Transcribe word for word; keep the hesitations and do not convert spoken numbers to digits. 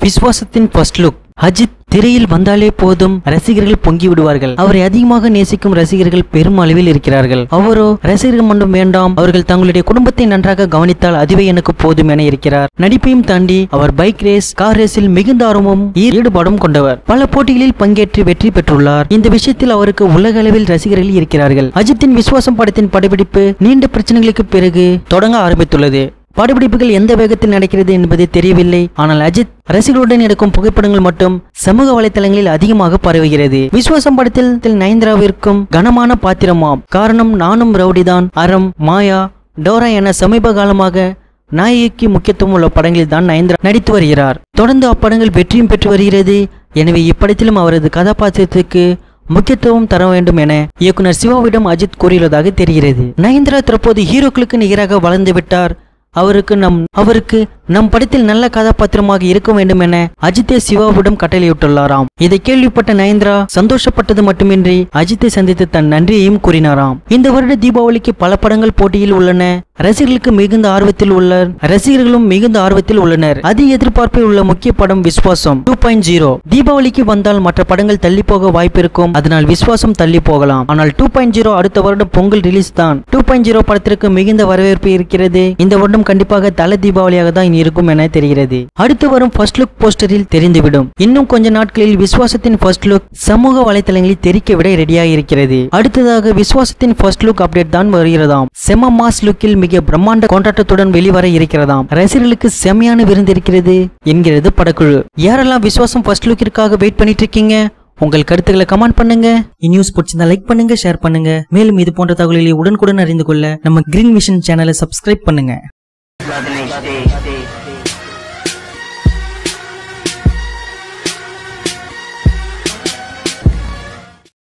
விஸ்வாசத்தின் first look. Ajith திரையில் வந்தாலே போதும் ரசிகர்கள் பொங்கி விடுவார்கள். அவரை அதிகமாக நேசிக்கும் ரசிகர்கள் பெரும் அளவில் இருக்கிறார்கள். அவரோ ரசிகர்கள் மட்டும் வேண்டாம், அவர்கள் தங்களுடைய குடும்பத்தை நன்றாக கவனித்தால் அதுவே எனக்கு போதும் என இருக்கிறார். நடிப்பையும் தாண்டி அவர் பைக் ரேஸ், கார் ரேஸில் மிகுந்த ஆர்வமும் ஈடுபாடும் கொண்டவர். பல போட்டிகளில் பங்கேற்று வெற்றி பெற்றுள்ளார். இந்த விஷயத்தில் அவருக்கு உலக அளவில் ரசிகர்கள் இருக்கிறார்கள். அஜித்தின் விஸ்வாசம் படத்தின் படப்பிடிப்பு நீண்ட பிரச்சனைகளுக்கு பிறகு தொடங்க ஆரம்பித்துள்ளது. படப்பிடிப்புகள் எந்த வேகத்தில் நடக்கிறது என்பது தெரியவில்லை. ஆனால் அஜித் ரசிகர்களுடன் எடுக்கும் புகைப்படங்கள் மட்டும் சமூக வலைதளங்களில் அதிகமாக பரவுகிறது. விஸ்வாசம் படத்தில் நயன்தாராவிற்கும் கனமான பாத்திரமாம். காரணம் நானும் ரவுடிதான், அறம், மாயா, டோரா என சமீப காலமாக நாயகிக்கு முக்கியத்துவம் உள்ள படங்களில் தான் நயன்தாரா நடித்து வருகிறார். தொடர்ந்து அப்படங்கள் வெற்றியும் பெற்று வருகிறது. எனவே இப்படத்திலும் அவரது கதாபாத்திரத்துக்கு முக்கியத்துவம் தர வேண்டும் என இயக்குனர் சிவாவிடம் அஜித் கூறியுள்ளதாக தெரிகிறது. நயன்தாரா தற்போது ஹீரோக்களுக்கு நிகராக வளர்ந்து விட்டார். அவருக்கு நம் அவருக்கு நம் படத்தில் நல்ல கதாபாத்திரமாக இருக்க வேண்டும் என அஜித்தை சிவாவிடம் கட்டளையிட்டுள்ளாராம். இதை கேள்விப்பட்ட நயன்தாரா சந்தோஷப்பட்டது மட்டுமின்றி அஜித்தை சந்தித்து தன் நன்றியையும் கூறினாராம். இந்த வருட தீபாவளிக்கு பல படங்கள் போட்டியில் உள்ளன. ரசிகர்களுக்கு மிகுந்த ஆர்வத்தில் உள்ள ரசிகர்களும் மிகுந்த ஆர்வத்தில் உள்ளனர். அதிக எதிர்பார்ப்பில் உள்ள முக்கிய படம் விஸ்வாசம் டூ பாயிண்ட் ஜீரோ. தீபாவளிக்கு வந்தால் மற்ற படங்கள் தள்ளி போக வாய்ப்பு இருக்கும். அதனால் விஸ்வாசம் தள்ளி போகலாம். ஆனால் டூ பாயிண்ட் ஜீரோ அடுத்த வருடம் பொங்கல் ரிலீஸ் தான். டூ பாயிண்ட் ஜீரோ படத்திற்கு மிகுந்த வரவேற்பு இருக்கிறது. இந்த வருடம் கண்டிப்பாக தல தீபாவளியாக தான் இருக்கும் என தெரிகிறது. அடுத்து வரும் ஃபர்ஸ்ட் லுக் போஸ்டரில் தெரிந்துவிடும். இன்னும் கொஞ்ச நாட்களில் விஸ்வாசத்தின் ஃபர்ஸ்ட் லுக் சமூக வலைதளங்களில் தெரிக்க விட ரெடியாக இருக்கிறது. அடுத்ததாக விஸ்வாசத்தின் ஃபர்ஸ்ட் லுக் அப்டேட் தான் வருகிறதாம். செம மாஸ் லுக்கில் மிக பிரம்மாண்ட கொண்டாட்டத்துடன் வெளிவர இருக்கிறதாம். ரசிகர்களுக்கு செமையான விருந்து இருக்கிறது என்கிறது படக்குழு. யாரெல்லாம் விஸ்வாசம் ஃபர்ஸ்ட் லுக்கிற்காக வெயிட் பண்ணிட்டு இருக்கீங்க? உங்கள் கருத்துக்களை கமெண்ட் பண்ணுங்க. நியூஸ் பிடிச்சிருந்தா லைக் பண்ணுங்க, ஷேர் பண்ணுங்க. மேலும் இது போன்ற தகவல்களை உடனுக்குடன் அறிந்து கொள்ள நம்ம கிரீன் விஷன் சேனலை சப்ஸ்கிரைப் பண்ணுங்க.